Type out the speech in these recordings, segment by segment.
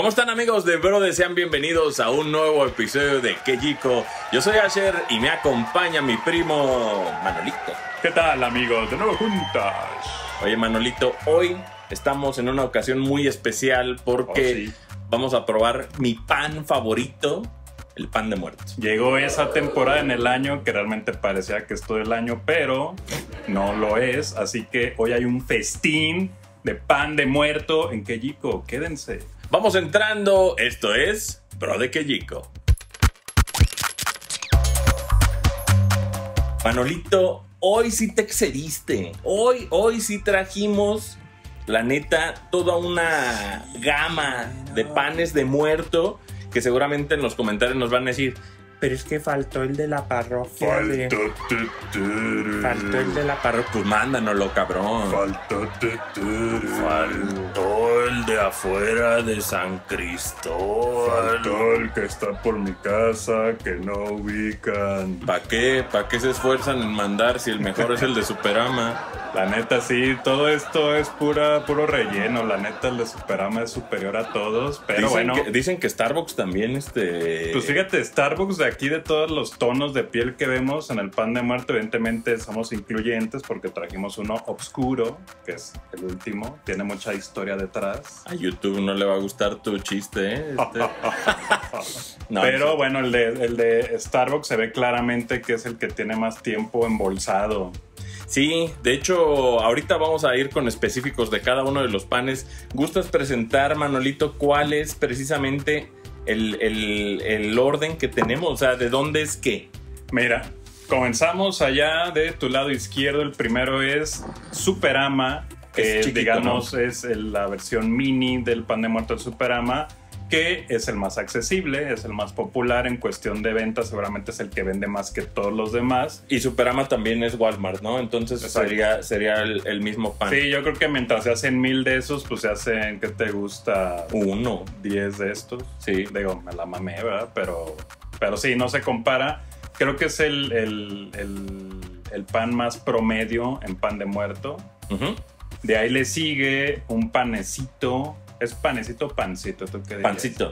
¿Cómo están, amigos de Brode? Sean bienvenidos a un nuevo episodio de Quejico. Yo soy Asher y me acompaña mi primo Manolito. ¿Qué tal, amigos? De nuevo juntas. Oye, Manolito, hoy estamos en una ocasión muy especial porque vamos a probar mi pan favorito, el pan de muerto. Llegó esa temporada en el año que realmente parecía que es todo el año, pero no lo es. Así que hoy hay un festín de pan de muerto en Quejico. Quédense. Vamos entrando, esto es Brode Quejico. Manolito, hoy sí te excediste. Hoy sí trajimos, la neta, toda una gama de panes de muerto que seguramente en los comentarios nos van a decir: pero es que faltó el de la parroquia. Faltó el de la parroquia. Pues mándanoslo, cabrón. Faltó el de afuera de San Cristóbal. Faltó el que está por mi casa, que no ubican. ¿Para qué? ¿Para qué se esfuerzan en mandar si el mejor es el de Superama? La neta, sí, todo esto es puro relleno. La neta, el de Superama es superior a todos. Pero dicen que Starbucks también, Pues fíjate, Starbucks de aquí, de todos los tonos de piel que vemos en el pan de muerto, evidentemente somos incluyentes porque trajimos uno oscuro, que es el último. Tiene mucha historia detrás. A YouTube no le va a gustar tu chiste, ¿eh? No, pero bueno, el de Starbucks se ve claramente que es el que tiene más tiempo embolsado. Sí, de hecho, ahorita vamos a ir con específicos de cada uno de los panes. ¿Gustas presentar, Manolito, cuál es precisamente el orden que tenemos? O sea, ¿de dónde es qué? Mira, comenzamos allá de tu lado izquierdo. El primero es Superama, que chiquito, digamos, ¿no? es la versión mini del pan de muerto de Superama, que es el más accesible, es el más popular en cuestión de ventas. Seguramente es el que vende más que todos los demás. Y Superama también es Walmart, ¿no? Entonces sería el mismo pan. Sí, yo creo que mientras se hacen 1000 de esos, pues se hacen, ¿qué te gusta? 10 de estos. Sí. Digo, me la mamé, ¿verdad? Pero sí, no se compara. Creo que es el pan más promedio en pan de muerto. Uh-huh. De ahí le sigue un panecito. ¿Es panecito o pancito? ¿Tú qué dirías?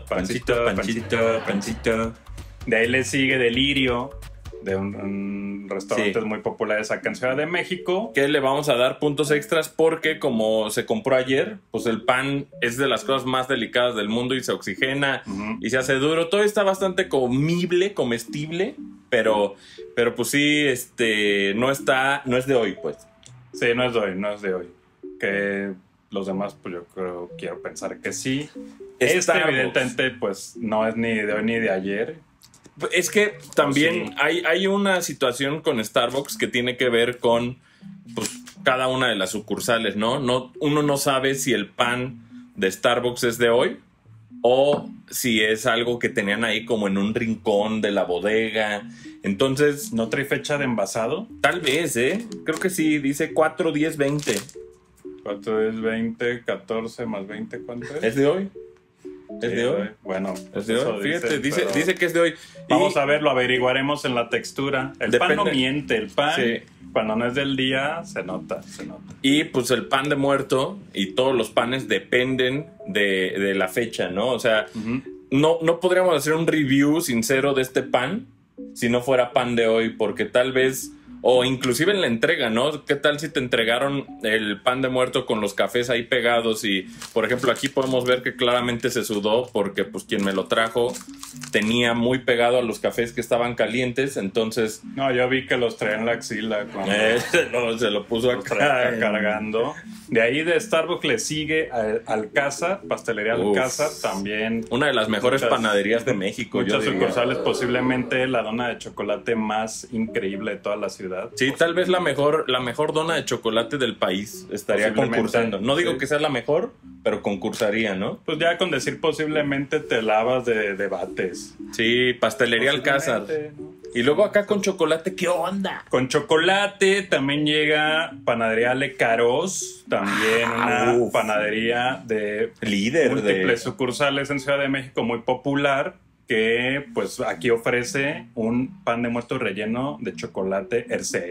Pancito. De ahí le sigue Delirio, de un restaurante muy popular acá en Ciudad de México. Que le vamos a dar puntos extras porque, como se compró ayer, pues el pan es de las cosas más delicadas del mundo y se oxigena y se hace duro. Todo está bastante comestible, pero pues sí, no es de hoy, pues. Sí, no es de hoy. Que los demás, pues yo quiero pensar que sí. Evidentemente, pues no es ni de hoy ni de ayer. Es que también hay una situación con Starbucks que tiene que ver con, pues, cada una de las sucursales, ¿no? Uno no sabe si el pan de Starbucks es de hoy o si es algo que tenían ahí como en un rincón de la bodega. Entonces, ¿no trae fecha de envasado? Tal vez, creo que sí, dice 4, 10, 20. 4 es 20, 14 más 20, ¿cuánto es? ¿Es de hoy? ¿Es de hoy? Bueno, es de hoy. Fíjate, dice que es de hoy. Vamos a ver, lo averiguaremos en la textura. Pan no miente, el pan, cuando no es del día, se nota. Y pues el pan de muerto y todos los panes dependen de la fecha, ¿no? O sea, no podríamos hacer un review sincero de este pan si no fuera pan de hoy, porque tal vez... O inclusive en la entrega, ¿no? ¿Qué tal si te entregaron el pan de muerto con los cafés ahí pegados? Y, por ejemplo, aquí podemos ver que claramente se sudó porque, pues, quien me lo trajo tenía muy pegado a los cafés que estaban calientes, entonces... No, yo vi que los traía en la axila. Se lo puso acá cargando. De ahí de Starbucks le sigue Alcázar, Pastelería Alcázar, también... Una de las mejores panaderías de México, muchas sucursales, posiblemente la dona de chocolate más increíble de toda la ciudad. Sí, tal vez la mejor dona de chocolate del país estaría concursando. No digo que sea la mejor, pero concursaría, ¿no? Pues ya con decir posiblemente te lavas de debates. Sí, Pastelería Alcázar. ¿No? Y luego acá con chocolate, ¿qué onda? Con chocolate también llega Panadería Le Caros, también una panadería de múltiples sucursales en Ciudad de México, muy popular, que pues aquí ofrece un pan de muerto relleno de chocolate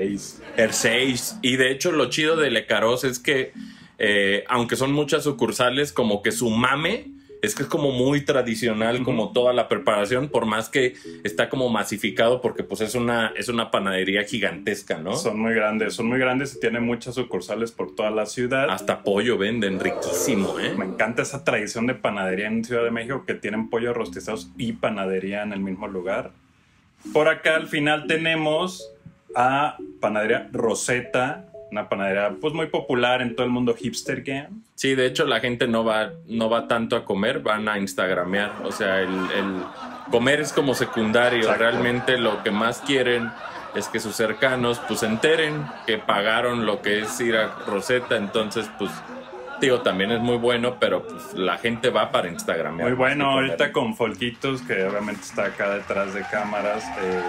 Hershey's. Y de hecho lo chido de Le Caros es que aunque son muchas sucursales, como que su mame es que es como muy tradicional, como toda la preparación, por más que está como masificado, porque pues es una panadería gigantesca, ¿no? Son muy grandes y tienen muchas sucursales por toda la ciudad. Hasta pollo venden, riquísimo, ¿eh? Me encanta esa tradición de panadería en Ciudad de México, que tienen pollos rostizados y panadería en el mismo lugar. Por acá al final tenemos a Panadería Rosetta, una panadería pues muy popular en todo el mundo hipster game. Sí, de hecho la gente no va tanto a comer, van a instagramear. O sea, el comer es como secundario. Exacto. Realmente lo que más quieren es que sus cercanos pues se enteren que pagaron lo que es ir a Rosetta. Entonces pues digo, también es muy bueno, pero pues la gente va para instagramear. Muy bueno, ahorita con Folquitos, que obviamente está acá detrás de cámaras,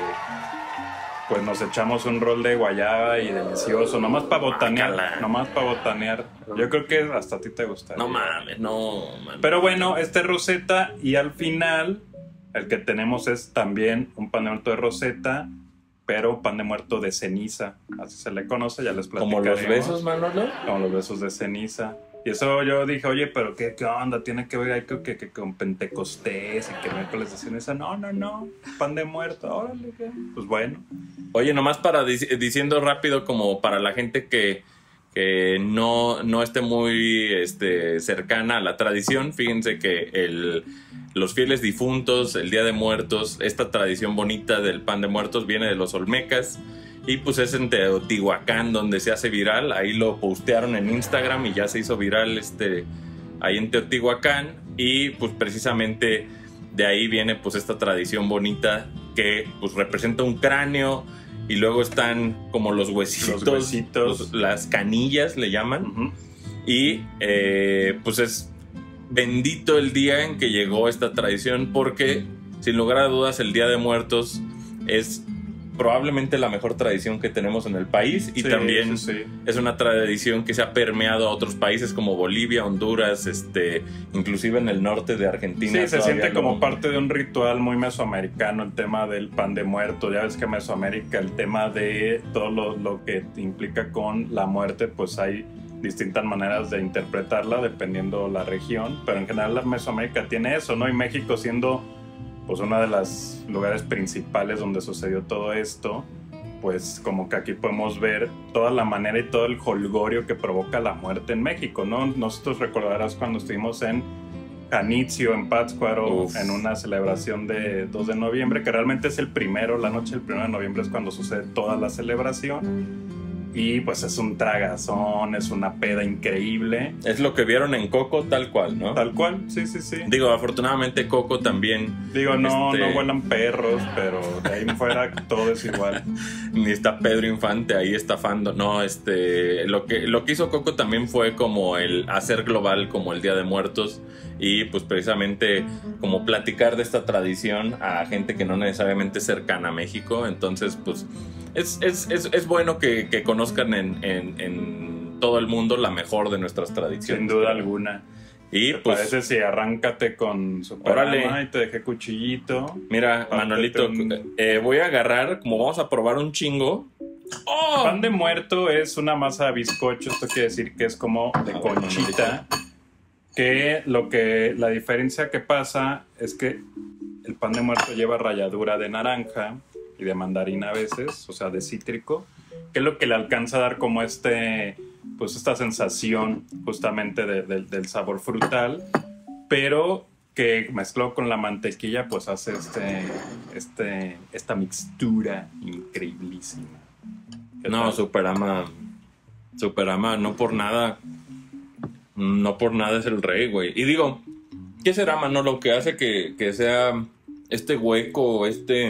pues nos echamos un rol de guayaba y delicioso, nomás para botanear, Yo creo que hasta a ti te gustaría. No mames, no. Pero bueno, Rosetta, y al final el que tenemos es también un pan de muerto de Rosetta, pero pan de muerto de ceniza, así se le conoce, ya les platicaremos. ¿Como los besos, Manolo? Como los besos de ceniza. Y eso yo dije, oye, pero ¿qué onda? Tiene que ver ahí que con Pentecostés y que miércoles de ceniza. No, pan de muerto, órale, ¿qué? Pues bueno. Oye, nomás diciendo rápido, como para la gente que no esté muy cercana a la tradición, fíjense que los fieles difuntos, el Día de Muertos, esta tradición bonita del pan de muertos viene de los olmecas. Y pues es en Teotihuacán donde se hace viral. Ahí lo postearon en Instagram y ya se hizo viral ahí en Teotihuacán. Y pues precisamente de ahí viene pues esta tradición bonita que pues representa un cráneo. Y luego están como los huesitos. Las canillas le llaman. Uh-huh. Y pues es bendito el día en que llegó esta tradición, porque sin lugar a dudas el Día de Muertos es probablemente la mejor tradición que tenemos en el país, y también es una tradición que se ha permeado a otros países como Bolivia, Honduras, inclusive en el norte de Argentina. Sí, se siente como parte de un ritual muy mesoamericano el tema del pan de muerto. Ya ves que en Mesoamérica el tema de todo lo que implica con la muerte, pues hay distintas maneras de interpretarla dependiendo la región, pero en general la Mesoamérica tiene eso, ¿no? Y México siendo pues uno de los lugares principales donde sucedió todo esto, pues como que aquí podemos ver toda la manera y todo el jolgorio que provoca la muerte en México, ¿no? Nosotros recordarás cuando estuvimos en Janitzio, en Pátzcuaro, en una celebración de 2 de noviembre, que realmente es la noche del 1 de noviembre es cuando sucede toda la celebración. Y pues es un tragazón, es una peda increíble. Es lo que vieron en Coco, tal cual, ¿no? Tal cual, sí. Digo, afortunadamente Coco también... Digo, no vuelan perros, pero de ahí en fuera todo es igual. Ni está Pedro Infante ahí estafando. No, lo que hizo Coco también fue como el hacer global como el Día de Muertos, y pues precisamente como platicar de esta tradición a gente que no necesariamente es cercana a México. Entonces, pues... Es bueno que conozcan en todo el mundo la mejor de nuestras tradiciones. Sin duda alguna. Y ¿te pues parece si arráncate con Superama y te dejé cuchillito? Mira, Manolito, voy a agarrar, como vamos a probar un chingo. ¡Oh! Pan de muerto es una masa de bizcocho. Esto quiere decir que es como de conchita. Que la diferencia que pasa es que el pan de muerto lleva ralladura de naranja y de mandarina a veces, o sea, de cítrico, que es lo que le alcanza a dar como pues esta sensación justamente del sabor frutal, pero que mezclado con la mantequilla pues hace esta mixtura increíblísima. No, Superama, no por nada es el rey, güey. Y digo, ¿qué será, Manolo, que hace que sea este hueco,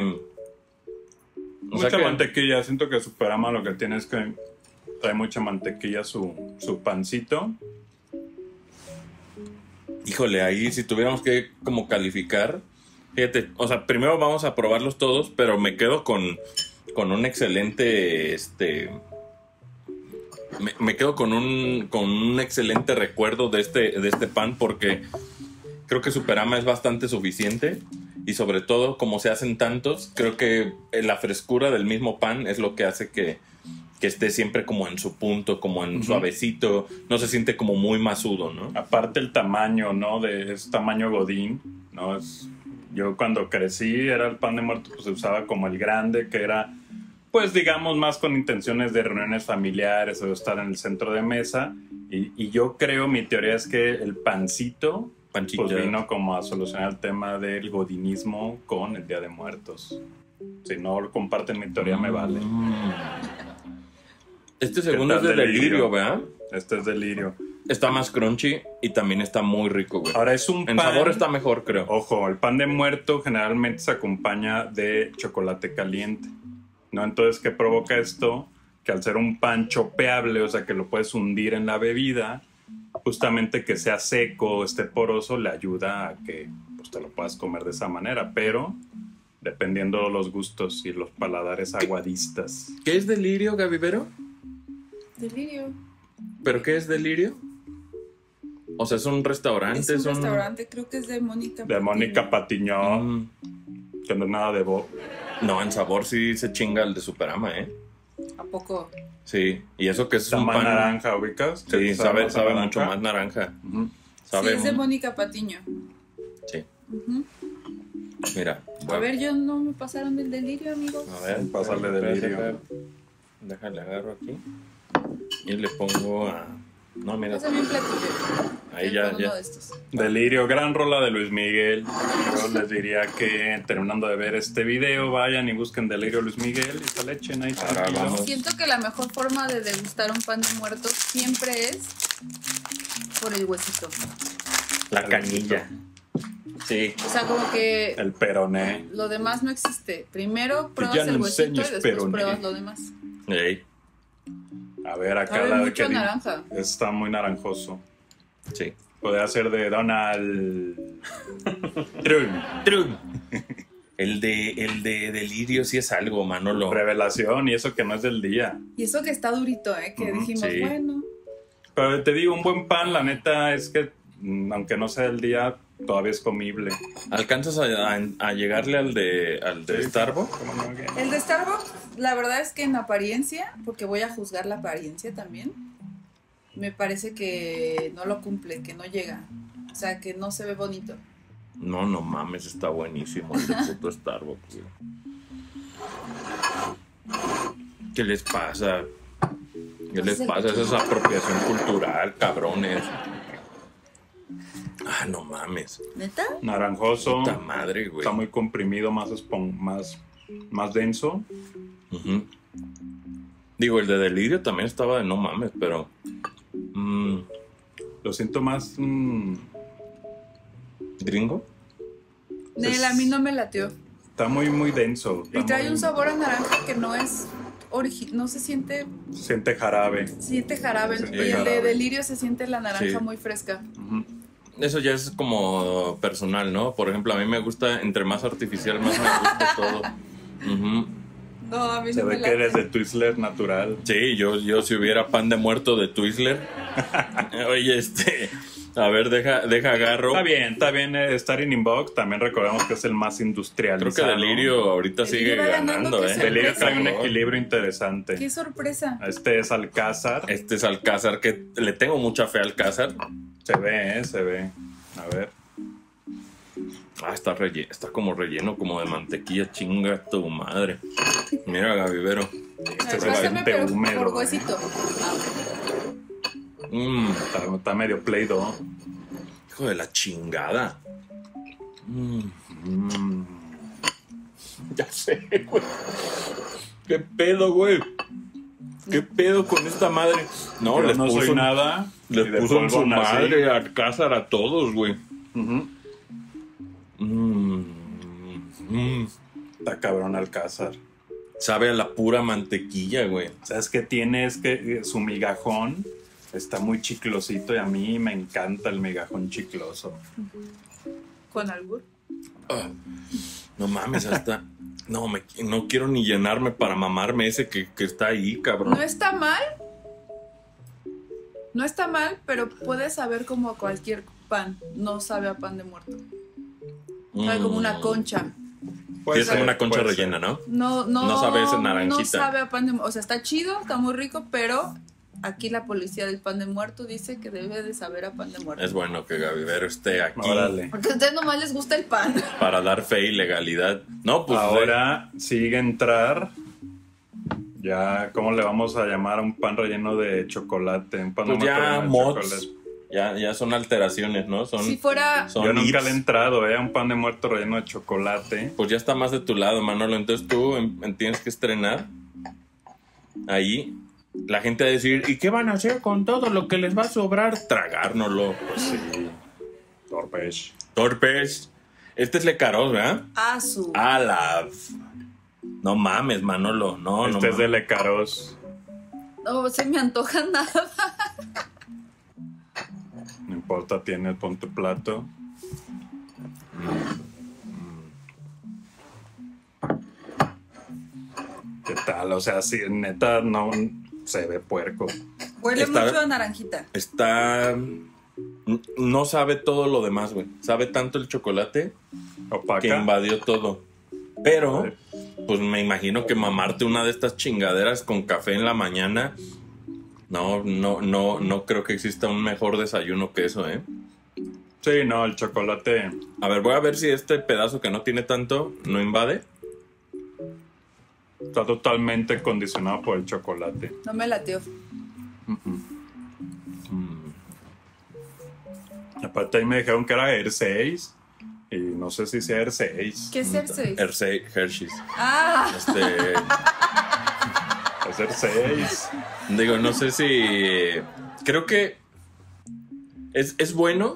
mucha mantequilla? Siento que Superama lo que tiene es que trae mucha mantequilla su pancito. Híjole, ahí si tuviéramos que como calificar, fíjate, o sea, primero vamos a probarlos todos, pero me quedo con un excelente, me quedo con un excelente recuerdo de este pan, porque creo que Superama es bastante suficiente. Y sobre todo, como se hacen tantos, creo que la frescura del mismo pan es lo que hace que que esté siempre como en su punto, como en suavecito, no se siente como muy masudo, ¿no? Aparte el tamaño, ¿no? Es tamaño godín, ¿no? Yo cuando crecí era el pan de muerto, pues se usaba como el grande, que era, pues digamos, más con intenciones de reuniones familiares o de estar en el centro de mesa. Y yo creo, mi teoría es que el pancito pues vino como a solucionar el tema del godinismo con el Día de Muertos. Si no comparten mi teoría, me vale. Este segundo es de delirio, ¿verdad? Este es delirio. Está más crunchy y también está muy rico, güey. Ahora es un pan... En sabor está mejor, creo. Ojo, el pan de muerto generalmente se acompaña de chocolate caliente, ¿no? Entonces, ¿qué provoca esto? Que al ser un pan chopeable, o sea, que lo puedes hundir en la bebida, justamente que sea seco, esté poroso, le ayuda a que pues, te lo puedas comer de esa manera, pero dependiendo de los gustos y los paladares aguadistas. ¿Qué es delirio, Gavivero? Delirio. ¿Pero qué es delirio? O sea, es un restaurante. Es un restaurante, creo que es de Mónica Patiño. De Mónica Patiño, que no es nada de Bob. No, en sabor sí se chinga el de Superama, ¿eh? ¿A poco? Sí, y eso que es está un más pan... naranja, ¿ubicas? Sí, sabe mucho más naranja. Sí, es de Mónica Patiño. Sí. Mira. A ver, yo no me pasaron del delirio, amigos. A ver, pásale delirio. Déjale, agarro aquí. Y le pongo a... No, mira. Pásame un platillo. Ahí ya. De estos. Delirio, gran rola de Luis Miguel. Yo les diría que terminando de ver este video, vayan y busquen Delirio Luis Miguel y se le echen ahí. Siento que la mejor forma de degustar un pan de muerto siempre es por el huesito. La canilla. Sí. O sea, como que... El peroné. Lo demás no existe. Primero pruebas el huesito y después peroné. pruebas lo demás. Ey. A ver, acá sabe la mucho que naranja. está muy naranjoso. Sí. Podría ser de Donald Trump. El de delirio sí es algo, Manolo. Revelación, y eso que no es del día. Y eso que está durito, que dijimos, sí. bueno. Pero te digo, un buen pan, la neta, es que aunque no sea del día, todavía es comible. ¿Alcanzas a llegarle al de Sí. Starbucks? El de Starbucks, la verdad es que en apariencia, porque voy a juzgar la apariencia también, me parece que no lo cumple, que no llega. O sea, que no se ve bonito. No mames, está buenísimo el de puto Starbucks, güey. ¿Qué les pasa? ¿Qué les pasa? Esa es apropiación cultural, cabrones. Ah, no mames. ¿Neta? Naranjoso. Puta madre, güey. Está muy comprimido, más denso. Digo, el de delirio también estaba de no mames, pero... Lo siento más... ¿Gringo? Nel, a mí no me latió. Está muy, muy denso. Y trae un sabor a naranja que no es... no se siente... Se siente jarabe. Siente jarabe. Se siente Y el jarabe. de delirio se siente la naranja Sí. muy fresca. Eso ya es como personal, ¿no? Por ejemplo, a mí me gusta, entre más artificial, más me gusta todo. No, a mí Se no me ve que late. eres de Twizzler natural. Sí, yo si hubiera pan de muerto de Twizzler. Oye, a ver, deja agarro. Está bien estar en inbox. También recordemos que es el más industrializado. Creo que Delirio ahorita Delirio sigue va ganando, ganando, qué ¿eh? Delirio sorpresa. trae un equilibrio interesante. ¡Qué sorpresa! Este es Alcázar. Este es Alcázar, que le tengo mucha fe a Alcázar. Se ve. A ver. Ah, está como relleno, como de mantequilla, chinga tu madre. Mira, Gavivero. Este se Pásame, siente pero húmedo. por huesito. Está medio Play-Doh. Hijo de la chingada. Ya sé, güey. ¿Qué pedo, güey? ¿Qué pedo con esta madre? No, Yo les no puso soy nada. Les y de puso en su polvo nací. madre a Alcázar a todos, güey. Está cabrón Alcázar. Sabe a la pura mantequilla, güey. ¿Sabes qué tiene? Es que su migajón está muy chiclosito y a mí me encanta el migajón chicloso. ¿Con albur? No mames, hasta... No quiero ni llenarme para mamarme ese que está ahí, cabrón. No está mal. No está mal, pero puede saber como a cualquier pan. No sabe a pan de muerto. Sabe como una concha. Sí, es como una concha rellena, ¿no? No sabe ese naranjita. No sabe a pan de muerto. O sea, está chido, está muy rico, pero aquí la policía del pan de muerto dice que debe de saber a pan de muerto. Es bueno que Gaby Vero esté aquí. Órale. Porque a ustedes nomás les gusta el pan. Para dar fe y legalidad. No, pues ahora sigue entrar. Ya, ¿cómo le vamos a llamar a un pan relleno de chocolate? Un pan pues de ya chocolate. mods. Ya son alteraciones, ¿no? Si fuera... Yo nunca le he entrado, un pan de muerto relleno de chocolate. Pues ya está más de tu lado, Manolo. Entonces tú tienes que estrenar. Ahí la gente va a decir, ¿y qué van a hacer con todo lo que les va a sobrar? Tragárnoslo. Pues sí. Torpes. Este es Lecaros, ¿verdad? No mames, Manolo. No, este es de Lecaros. No se me antoja nada. No importa, pon tu plato. ¿Qué tal? O sea, si neta no se ve puerco. Huele mucho a naranjita. No sabe todo lo demás, güey. Sabe tanto el chocolate que invadió todo. Pero, pues me imagino que mamarte una de estas chingaderas con café en la mañana. No creo que exista un mejor desayuno que eso, ¿eh? Sí, no, el chocolate. A ver, voy a ver si este pedazo que no tiene tanto no invade. Está totalmente condicionado por el chocolate. No me latió. Aparte ahí me dijeron que era Hershey's. Y no sé si sea Hershey's. ¿Qué es Hershey's? Hershey's. Es Hershey's. Digo, no sé si... Creo que es bueno.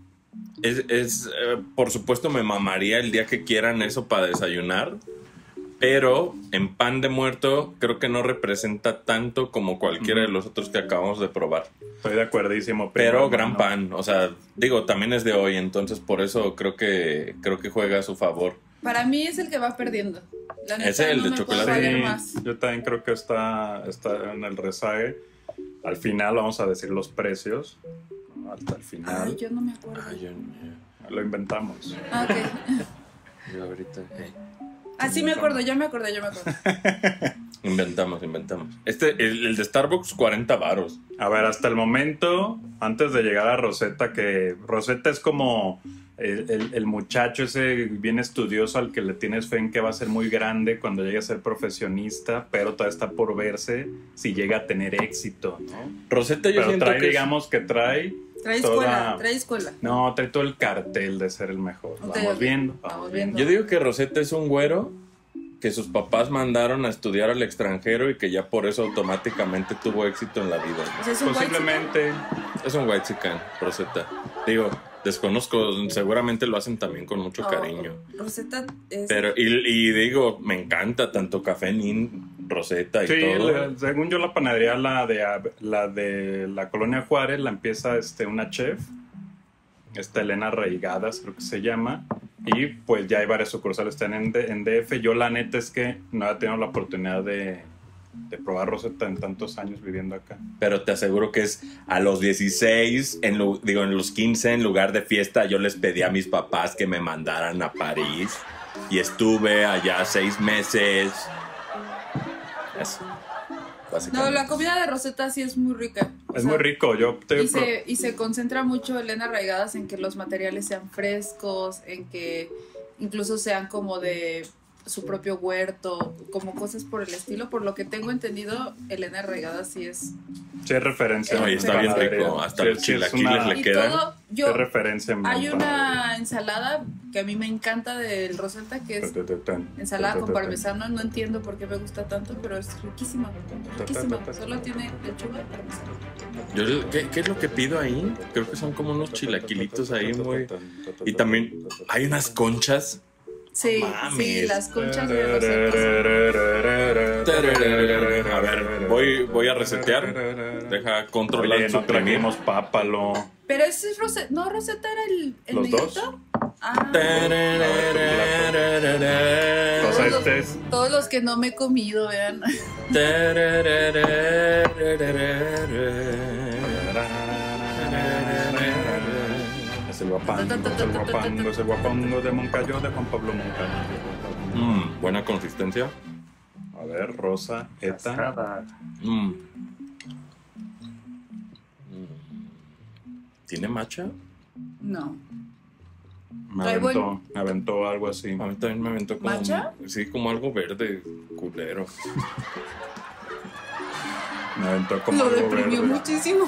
Por supuesto me mamaría el día que quieran eso para desayunar. Pero en pan de muerto creo que no representa tanto como cualquiera de los otros que acabamos de probar. Estoy de acuerdísimo. Pero gran pan, o sea, digo, también es de hoy, entonces por eso creo que juega a su favor. Para mí es el que va perdiendo. La neta, ese es el de chocolate. Sí, yo también creo que está en el rezague. Al final vamos a decir los precios. Hasta el final. Ay, yo no me acuerdo. Lo inventamos. Ok. Yo ahorita... Sí me acuerdo, ya me acuerdo. Inventamos. El de Starbucks, 40 varos. A ver, hasta el momento, antes de llegar a Rosetta, que Rosetta es como el muchacho ese bien estudioso al que le tienes fe en que va a ser muy grande cuando llegue a ser profesionista, pero todavía está por verse si llega a tener éxito, ¿no? Rosetta yo siento que digamos que trae escuela. No, trae todo el cartel de ser el mejor. Vamos viendo. Yo digo que Rosetta es un güero que sus papás mandaron a estudiar al extranjero y que ya por eso automáticamente tuvo éxito en la vida. Posiblemente. Es un white chican, Rosetta. Digo, desconozco, seguramente lo hacen también con mucho cariño. Rosetta es... Pero, y digo, me encanta tanto Café Nin, Rosetta y todo. Sí, según yo la panadería, la de la Colonia Juárez, la empieza una chef, Elena Reigadas, creo que se llama. Y pues ya hay varias sucursales, están en DF. Yo la neta es que no he tenido la oportunidad de probar Rosetta en tantos años viviendo acá. Pero te aseguro que es a los 16, en los 15, en lugar de fiesta, yo les pedí a mis papás que me mandaran a París. Y estuve allá 6 meses. Eso. No, la comida de Rosetta sí es muy rica. Muy rico. Y se concentra mucho, Elena Reigadas, en que los materiales sean frescos, en que incluso sean como de su propio huerto, como cosas por el estilo. Por lo que tengo entendido, Elena Reigadas sí es... Sí, es referencia. No, y está bien rico. Hasta los chilaquiles le quedan. Es referencia. Hay una ensalada que a mí me encanta del Rosetta, que es ensalada con parmesano. No entiendo por qué me gusta tanto, pero es riquísima. Riquísima. Solo tiene lechuga y parmesano. ¿Qué es lo que pido ahí? Creo que son como unos chilaquilitos ahí muy... Y también hay unas conchas. Sí, las conchas de Rosetta. A ver, voy a resetear. Deja controlar. Oye, no trajimos pápalo. Pero ese es Rosetta. ¿No, Rosetta era el ¿Los negrito? dos? Todos los que no me he comido, vean. el guapango de Moncayo, de Juan Pablo Moncayo. Buena consistencia. A ver, rosa, eta. ¿Tiene matcha? No. Me aventó algo así. A mí también me aventó como... ¿Matcha? Sí, como algo verde, culero. Me aventó como Lo algo deprimió verde. muchísimo.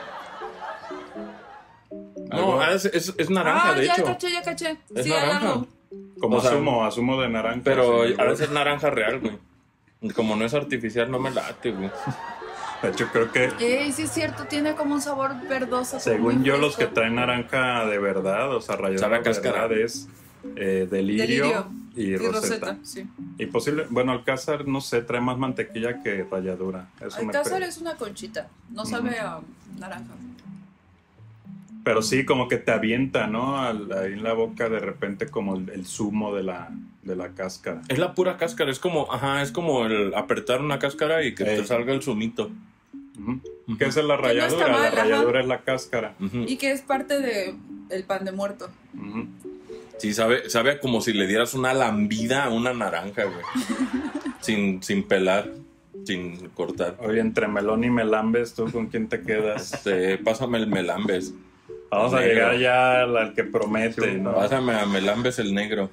No, es naranja, de hecho. Ya caché. Es Sí, naranja. algo. Como O sea, asumo de naranja. Pero sí, a veces es naranja real, güey. Como no es artificial, no me late, güey. De hecho, creo que, Sí es cierto, tiene como un sabor verdoso. según muy yo, los que fresco. traen naranja de verdad, o sea, ralladura Sabe a de cáscara. verdad es delirio y roseta. Sí. Y posible, bueno, Alcázar, no sé, trae más mantequilla que ralladura. Eso me Alcázar pe- es una conchita, no sabe a naranja. Pero sí, como que te avienta, ¿no? Ahí en la boca de repente como el zumo de la cáscara. Es la pura cáscara, es como el apretar una cáscara y que te salga el zumito. Ujú. ¿Qué es la ralladura? mal, La ajá. ralladura es la cáscara. Ujú. Y que es parte de el pan de muerto. Ujú. Sí, sabe a como si le dieras una lambida a una naranja, güey. sin pelar, sin cortar. Oye, entre melón y melambes, ¿tú con quién te quedas? Pásame el melambes. Vamos a Negro. llegar ya al que promete, ¿no? Pásame a melambes el negro.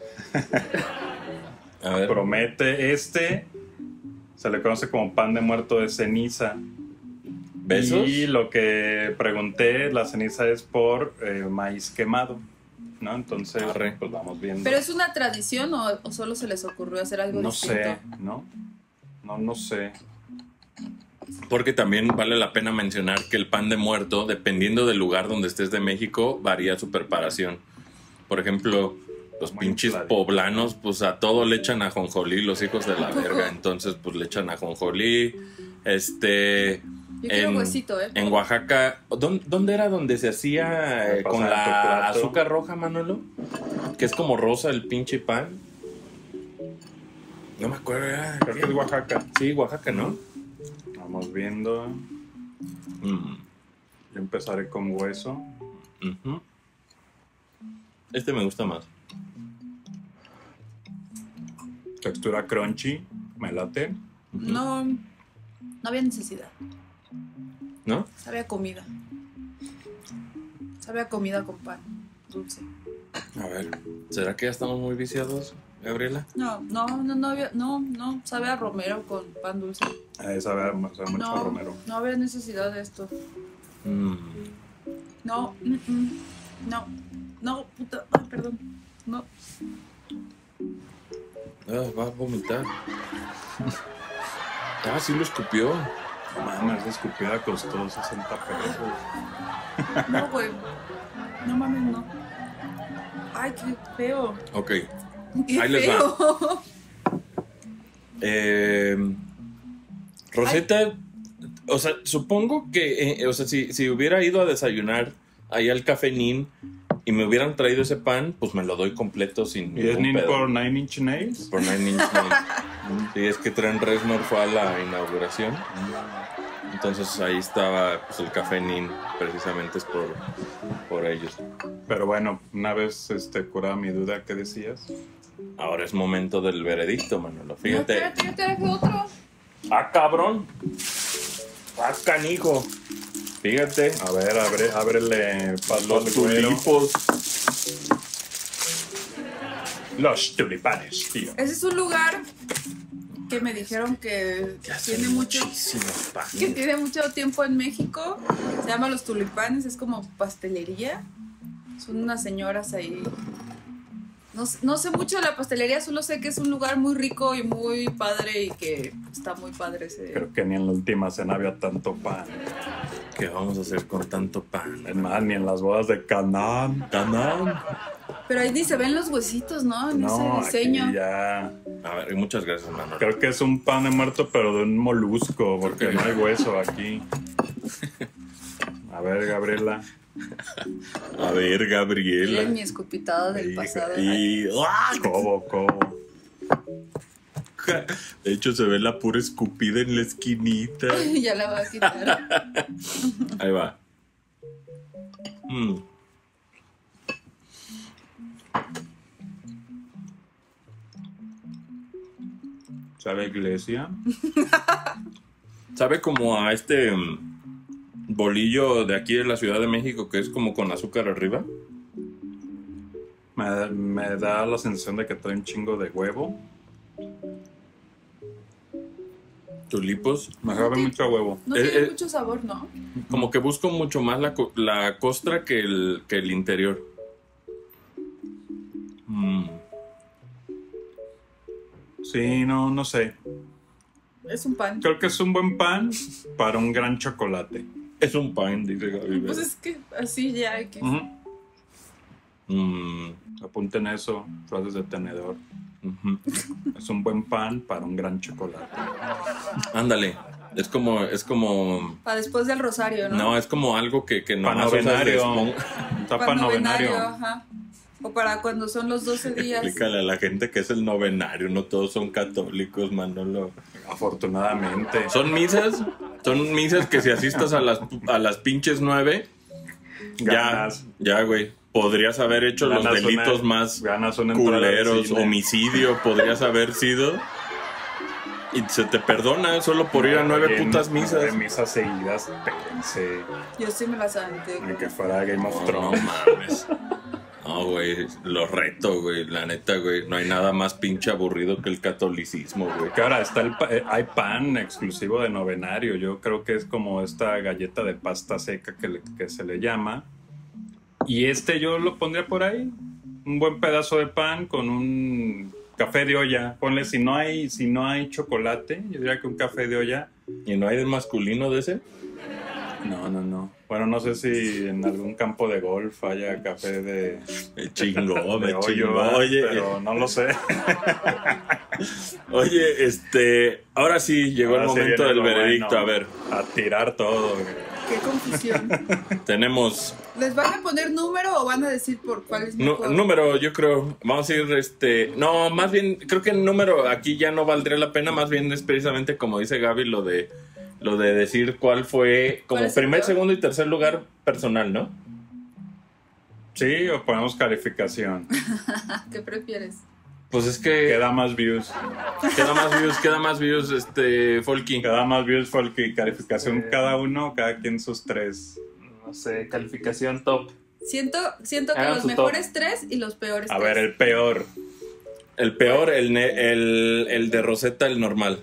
A ver. Promete se le conoce como pan de muerto de ceniza. ¿Besos? Y lo que pregunté, la ceniza es por maíz quemado, ¿no? Entonces, Arre. pues vamos viendo. ¿Pero es una tradición o solo se les ocurrió hacer algo No distinto? sé, ¿no? No sé. Porque también vale la pena mencionar que el pan de muerto, dependiendo del lugar donde estés de México, varía su preparación. Por ejemplo, los Muy pinches inflado. poblanos, pues a todo le echan ajonjolí, los hijos de la verga. Entonces, pues le echan ajonjolí. Yo quiero huesito, ¿eh? En Oaxaca, ¿dónde era donde se hacía Me con pasan tu la plato. azúcar roja, Manolo? Que es como rosa el pinche pan. No me acuerdo, era... Creo que es Oaxaca. Sí, Oaxaca, ¿no? Vamos viendo. Mm. Yo empezaré con hueso. Ujú. Este me gusta más. Textura crunchy. Me late. No había necesidad. ¿No? Sabe a comida. Sabe a comida con pan dulce. A ver, ¿será que ya estamos muy viciados, Gabriela? No, sabe a romero con pan dulce. Sabe mucho a romero. No había necesidad de esto. No, puta, ay, perdón. No. Va a vomitar. Sí lo escupió. Mames, esa escupida costó 60 pesos. No, güey. No mames, no. Ay, qué feo. Ok. Qué Ahí les feo. Rosetta, o sea, supongo que, o sea, si hubiera ido a desayunar ahí al Café Nin y me hubieran traído ese pan, pues me lo doy completo sin ¿Y es ningún Nin pedo. por Nine Inch Nails? Por Nine Inch Nails. Sí, es que Trent Reznor fue a la inauguración. Entonces ahí estaba pues, el Café Nin, precisamente es por ellos. Pero bueno, una vez curada mi duda, ¿qué decías? Ahora es momento del veredicto, Manolo. No, Fíjate. espérate, yo traje otro. ¡Ah, cabrón! ¡Ah, canijo! Fíjate. A ver, ábrele paso Los al güero. tulipos. Los tulipanes, tío. Ese es un lugar que me dijeron que tiene mucho tiempo en México. Se llama Los Tulipanes, es como pastelería. Son unas señoras ahí. No sé mucho de la pastelería, solo sé que es un lugar muy rico y muy padre y que está muy padre ese. Creo que ni en la última cena había tanto pan. ¿Qué vamos a hacer con tanto pan? Es más, ni en las bodas de Canaán. Pero ahí ni se ven los huesitos, ¿no? En No, ese diseño. aquí ya... A ver, muchas gracias, Manolo. Creo que es un pan de muerto, pero de un molusco, porque Ok. no hay hueso aquí. A ver, Gabriela. A ver, Gabriela. Miren mi escupitada del pasado. Y... ¡Ah! Cobo. De hecho, se ve la pura escupida en la esquinita. Ya la voy a quitar. Ahí va. ¿Sabe a iglesia? Sabe como a este bolillo de aquí de la Ciudad de México que es como con azúcar arriba. Me da la sensación de que trae un chingo de huevo. Tulipos. Me sabe mucho a huevo. No tiene mucho sabor, ¿no? Como que busco mucho más la costra que el interior. Sí, no sé. Es un pan. Creo que es un buen pan para un gran chocolate. Es un pan, dice Gaby. Pues es que así ya hay que... Apunten eso, frases de tenedor. Es un buen pan para un gran chocolate. Ándale. Es como... Para después del rosario, ¿no? No, es como algo que no Pan novenario. Pan novenario. Ajá. O para cuando son los 12 días. Explícale a la gente que es el novenario. No todos son católicos, Manolo. Afortunadamente. Son misas que si asistas a las pinches 9, Ganas. ya, güey. Podrías haber hecho Ganas los delitos más ganas una entrada al culeros, cine. homicidio, podrías haber sido. Y se te perdona solo por ir a 9 putas misas. 9 misas seguidas, pensé Yo sí me las aventé. en que fuera Game of No Thrones. mames. No, güey, lo reto, güey, la neta, güey. No hay nada más pinche aburrido que el catolicismo, güey. Que ahora está hay pan exclusivo de novenario. Yo creo que es como esta galleta de pasta seca que se le llama. Y yo lo pondría por ahí. Un buen pedazo de pan con un café de olla. Ponle, si no hay chocolate, yo diría que un café de olla. ¿Y no hay de masculino de ese? No. Bueno, no sé si en algún campo de golf haya café de... Me chingó, de me hoyo, chingó. Oye, pero no lo sé. Oye, ahora sí llegó el Ahora sí momento viene del lo veredicto. bueno. A ver, A tirar todo, güey. Qué confusión. tenemos ¿Les van a poner número o van a decir por cuál es mejor? número, yo creo. Vamos a ir, no, más bien, creo que el número aquí ya no valdría la pena. Más bien es precisamente como dice Gaby, lo de decir cuál fue como ¿Cuál es el primer, peor? segundo y tercer lugar personal, ¿no? Sí, o ponemos calificación. ¿Qué prefieres? Pues es que Queda más views. queda más views, Folky. Queda más views porque calificación cada uno, cada quien sus 3. No sé, calificación top. Siento que Hagan los su mejores 3 y los peores 3. A ver, el peor. El peor, el de Rosetta, el normal.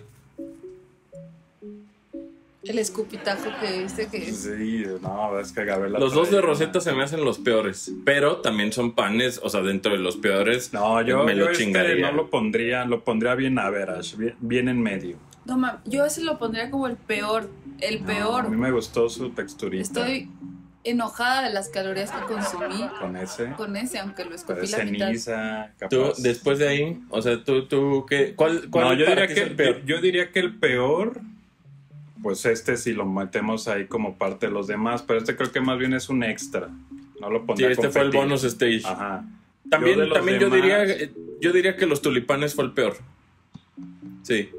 El escupitajo que es. Sí, no, es que Gabriela... Los dos de trae Rosetta una- se me hacen los peores, pero también son panes, o sea, dentro de los peores. No, yo me lo yo chingaría. no lo pondría bien average, bien en medio. No, yo ese lo pondría como el peor. El No, peor. a mí me gustó su texturita. Estoy enojada de las calorías que consumí Con ese. aunque lo Pero escupí es la mitad. ceniza, capaz. Tú, después de ahí, o sea, tú ¿qué? ¿Cuál No, yo para diría ti que es el peor? yo diría que el peor, pues si lo metemos ahí como parte de los demás, pero creo que más bien es un extra. No lo Sí, pondría a este fue el competir. bonus stage. Ajá. También, Yo de los también demás- yo diría que los tulipanes fue el peor. Sí.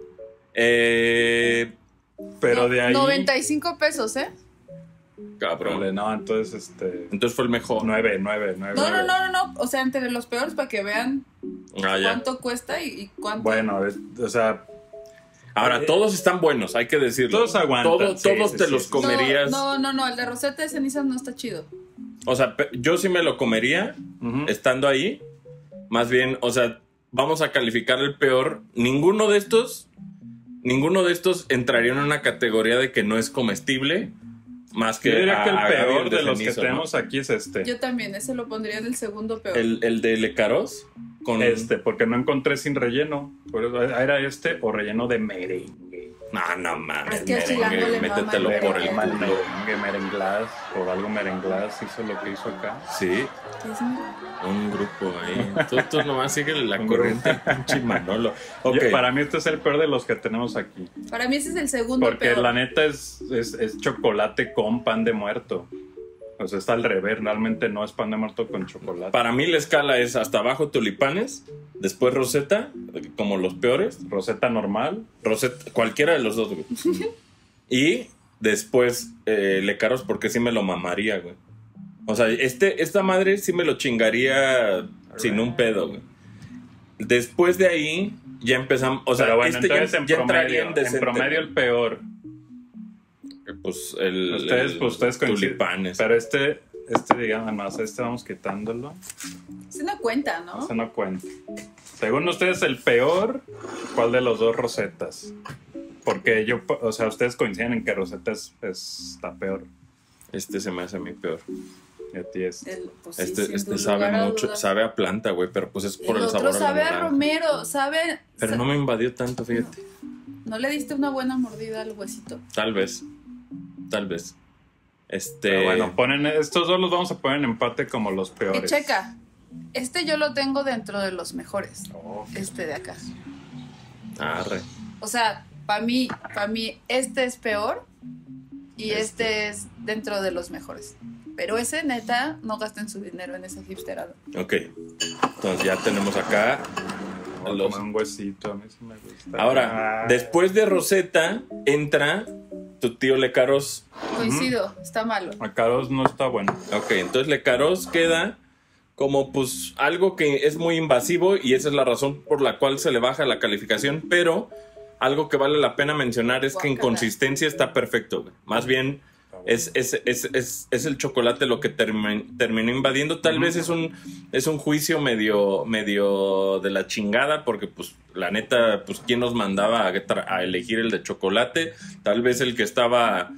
Pero de ahí... 95 pesos, ¿eh? Cabrón. Híjole, no, entonces Entonces fue el mejor. 9. No. O sea, entre los peores para que vean Ah, ya. cuánto cuesta y cuánto. Bueno, o sea, Ahora, todos están buenos, hay que decirlo. Todos aguantan, Todos sí, te sí, los sí. comerías. No, el de Rosetta de cenizas no está chido. O sea, yo sí me lo comería ujú. estando ahí. Más bien, o sea, vamos a calificar el peor. Ninguno de estos entraría en una categoría de que no es comestible. Más que Yo diría que el a Gaby, peor de los que cenizo, ¿no? tenemos aquí es este. Yo también, ese lo pondría en el segundo peor. El de Lecaros con Porque no encontré sin relleno. Por eso, era o relleno de merengue. No mames, Es que al chilango le mama métetelo el por el merengue. culo. Merenglás, por algo merenglás hizo lo que hizo acá. Sí, ¿Qué es? un grupo ahí. Tú nomás síguele la Un corriente, pinche Manolo. Ok. Para mí este es el peor de los que tenemos aquí. Para mí ese es el segundo Porque peor. la neta es chocolate con pan de muerto. O sea, está al revés. Realmente no es pan de muerto con chocolate. Para mí la escala es hasta abajo tulipanes, después Rosetta, como los peores. Rosetta normal. Rosetta, cualquiera de los dos, güey. Y después Lecaros, porque sí me lo mamaría, güey. O sea, esta madre sí me lo chingaría sin un pedo, güey. Después de ahí, ya empezamos. O sea, pero bueno, entonces ya entraría en en promedio el peor. Pues ustedes coinciden. tulipanes. Pero digamos más, vamos quitándolo. Ese no cuenta, ¿no? Ese no cuenta. Según ustedes, el peor, ¿cuál de los dos Rosetas? Porque ustedes coinciden en que Rosetta está peor. Se me hace a mí peor. Y a ti es. Pues sí, este sabe mucho, sabe a planta, güey, pero pues es por el sabor. El otro sabe a romero, sabe. Pero no me invadió tanto, fíjate. No le diste una buena mordida al huesito. Tal vez. Pero bueno, estos dos los vamos a poner en empate como los peores. Y checa, yo lo tengo dentro de los mejores. Oh. De acá. Arre. O sea, para mí, este es peor y este es dentro de los mejores. Pero ese, neta, no gasten su dinero en esa hipsterada. Ok. Entonces ya tenemos acá Como un huesito, a mí sí me gusta. Ahora, después de Rosetta, entra tu tío Lecaros. Coincido, está malo. Lecaros no está bueno. Ok, entonces Lecaros queda como pues algo que es muy invasivo y esa es la razón por la cual se le baja la calificación, pero algo que vale la pena mencionar es que en consistencia está perfecto, güey. Más bien es el chocolate lo que terminó invadiendo. Tal vez es un juicio medio de la chingada, porque pues la neta, pues quién nos mandaba a elegir el de chocolate. Tal vez el que estaba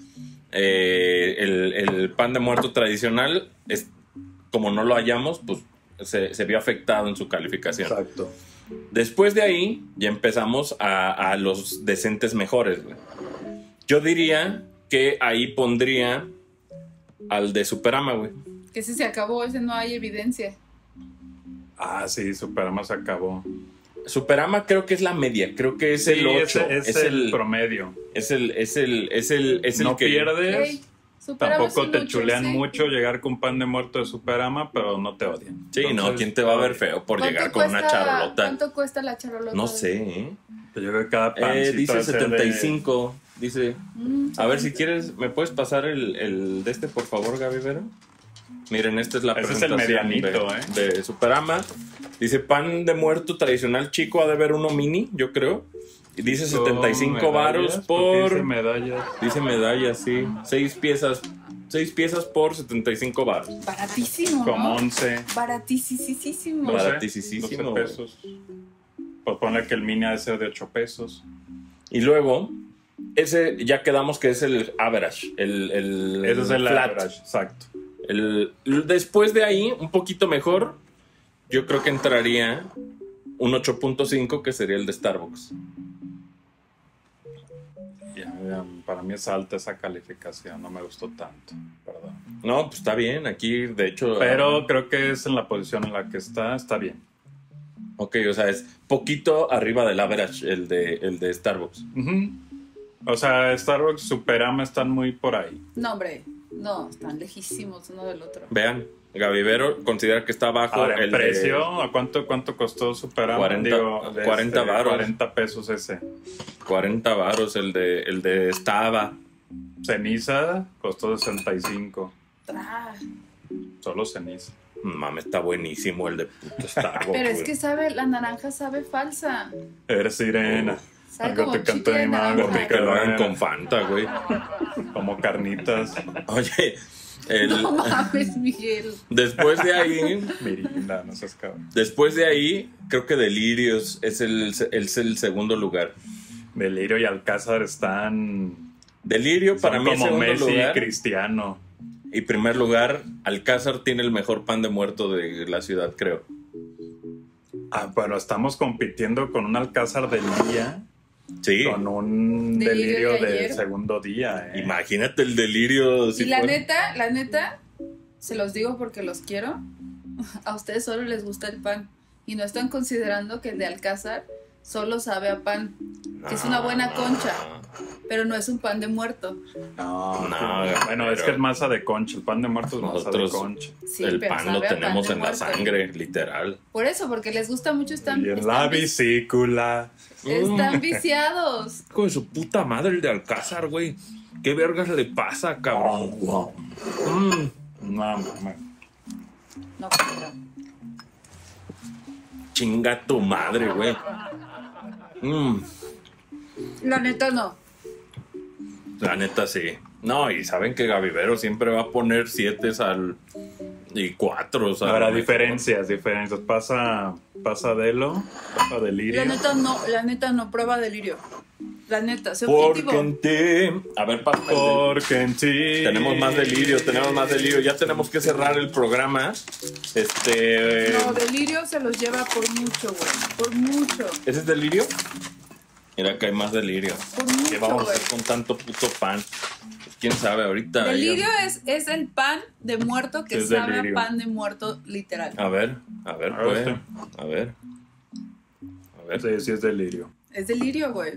el pan de muerto tradicional, como no lo hallamos, pues se vio afectado en su calificación. Exacto. Después de ahí ya empezamos a los decentes mejores, güey. Yo diría que ahí pondría al de Superama, güey. Que ese se acabó, ese no hay evidencia. Ah, sí, Superama se acabó. Superama creo que es la media, creo que es el 8. Es el promedio. Es el no que pierdes. Hey, tampoco te chulean mucho llegar con pan de muerto de Superama, pero no te odian. Sí, entonces, no, ¿quién te va a ver feo por llegar con una charolota? ¿Cuánto cuesta la charolota? No sé, ¿eh? Yo creo que cada pancito dice 75. Dice, a ver, si quieres, ¿me puedes pasar el de este, por favor, Gaby Vero? Miren, esta es la presentación es el medianito, de Superama. Dice, pan de muerto tradicional chico, ha de haber uno mini, yo creo. Y dice 75 varos por... Dice medallas. Dice medallas, sí. 6 piezas por 75 varos. Baratísimo, como ¿no? 11. Baratísimo. 12 pesos. Pues ponle que el mini ha de ser de 8 pesos. Y luego... ese ya quedamos que es el average. Ese es el flat. Average, exacto. Después de ahí, un poquito mejor, yo creo que entraría un 8.5, que sería el de Starbucks. Ya, para mí es alta esa calificación, no me gustó tanto, perdón. No, pues está bien, aquí de hecho... Pero creo que es en la posición en la que está bien. Ok, o sea, es poquito arriba del average el de Starbucks. O sea, Starbucks, Superama están muy por ahí. No, hombre, no, están lejísimos uno del otro. Vean, Gaby Vero considera que está bajo. Ahora, el precio, ¿a cuánto costó Superama? 40 varos. 40 pesos ese. 40 varos el de Stava. Ceniza costó 65. Ah. Solo ceniza. Mames, está buenísimo el de puto Starbucks. Pero es que la naranja sabe falsa. Eres sirena. Algo te cantó mi mamá. Que lo hagan con Fanta, güey. Como carnitas. Oye, no mames, Miguel. Después de ahí... Mirinda, no seas cabrón. Después de ahí, creo que Delirios es el segundo lugar. Delirio y Alcázar están... Delirio para mí es como segundo Messi lugar. Y Cristiano. Y primer lugar, Alcázar tiene el mejor pan de muerto de la ciudad, creo. Bueno, estamos compitiendo con un Alcázar del día. Sí. Con un delirio del segundo día. Imagínate el delirio. Y la neta, se los digo porque los quiero. A ustedes solo les gusta el pan. Y no están considerando que el de Alcázar solo sabe a pan. Que es una buena concha. Pero no es un pan de muerto. No, bueno, es que es masa de concha. El pan de muerto es masa de concha. Sí, el pan lo tenemos en la sangre, literal. Por eso, porque les gusta mucho. Y en la vesícula. Están viciados. Hijo de su puta madre el de Alcázar, güey. ¿Qué vergas le pasa, cabrón? No, mamá. No, pero... Chinga tu madre, güey. La neta no. La neta sí. No, y saben que Gavi siempre va a poner 7 y 4. O sea, habrá diferencias. Pasa Delo, pasa Delirio. La neta no, prueba Delirio. La neta, sé porque objetivo. en ti. A ver, pasa. Porque en ti. Tenemos más delirio. Ya tenemos que cerrar el programa. No, Delirio se los lleva por mucho, güey. Por mucho. ¿Ese es Delirio? Mira que hay más Delirio. Por mucho, ¿Qué vamos a güey. hacer con tanto puto pan? Pues, quién sabe ahorita. Delirio es el pan de muerto que Sí, es sabe Delirio. a pan de muerto literal. A ver, pues. A ver. Sí, es Delirio. Es Delirio, güey.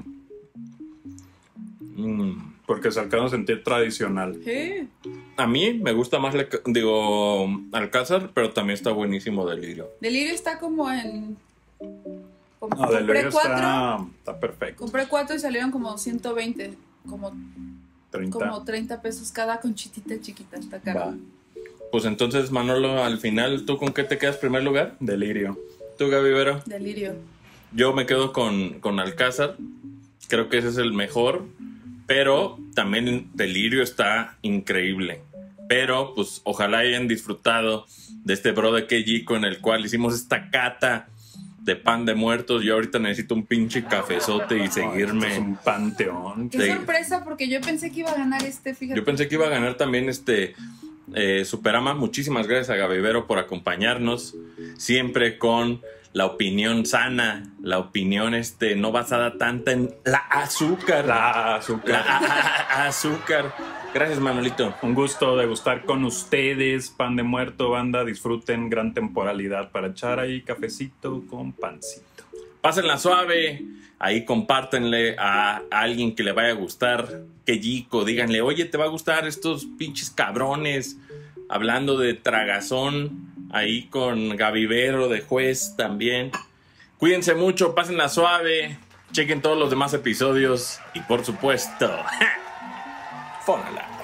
Porque se alcanza a sentir tradicional. Sí. A mí me gusta más, Alcázar, pero también está buenísimo Delirio. Delirio está como en... No, compré Delirio 4. está perfecto. Compré 4 y salieron como 120. Como 30. 30 pesos cada conchitita chiquita. Está caro. Va. Pues entonces, Manolo, al final, ¿tú con qué te quedas en primer lugar? Delirio. ¿Tú, Gaby? Delirio. Yo me quedo con Alcázar. Creo que ese es el mejor. Pero también Delirio está increíble. Pero, pues, ojalá hayan disfrutado de este bro de KG con el cual hicimos esta cata de pan de muertos. Yo ahorita necesito un pinche cafezote y seguirme. Es un panteón. Qué sorpresa, porque yo pensé que iba a ganar fíjate. Yo pensé que iba a ganar también Superama. Muchísimas gracias a Gaby por acompañarnos. Siempre con la opinión sana, la opinión no basada tanta en la azúcar. Azúcar. Gracias, Manolito. Un gusto degustar con ustedes. Pan de muerto, banda. Disfruten, gran temporalidad para echar ahí cafecito con pancito. Pásenla suave. Ahí compártenle a alguien que le vaya a gustar. Que Yico, díganle, oye, te va a gustar estos pinches cabrones. Hablando de tragazón. Ahí con Gavivero de juez también. Cuídense mucho, pásenla suave. Chequen todos los demás episodios. Y por supuesto, fónala.